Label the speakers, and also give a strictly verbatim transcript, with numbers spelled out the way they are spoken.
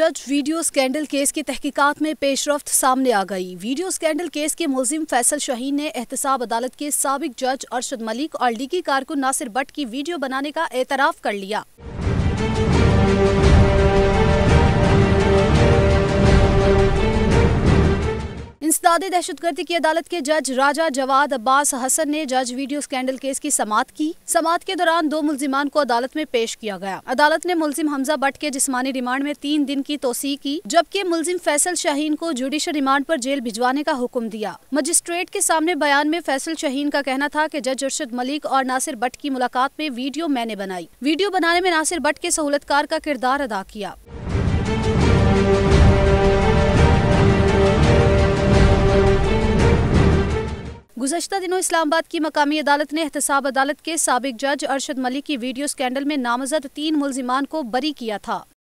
Speaker 1: जज video scandal case की तहकीकात में पेशरफ्त सामने आ गई। वीडियो स्कैंडल केस के मुलजिम फैसल शाहीन ने एहतसाब अदालत के साबिक जज अरशद मलिक और लीगी कारकुन नासिर भट्ट की वीडियो बनाने का एतराफ कर लिया। इंसदादे दहशतगर्दी की अदालत के जज राजा जवाद अब्बास हसन ने जज वीडियो स्कैंडल केस की समाअत की। समाअत के दौरान दो मुलजिमान को अदालत में पेश किया गया। अदालत ने मुलजिम हमजा भट्ट के जिस्मानी रिमांड में तीन दिन की तोसी की, जबकि मुलजिम फैसल शाहीन को जुडिशल रिमांड पर जेल भिजवाने का हुक्म दिया। मजिस्ट्रेट के सामने बयान में फैसल शाहीन का कहना था कि जज अरशद मलिक और नासिर भट्ट की मुलाकात में वीडियो मैंने बनाई। वीडियो बनाने में नासिर भट्ट के सहूलतकार का किरदार अदा किया। गुज़श्ता दिनों इस्लामाबाद की मकामी अदालत ने एहतसाब अदालत के साबिक जज अरशद मलिक की वीडियो स्कैंडल में नामजद तीन मुलजिमान को बरी किया था।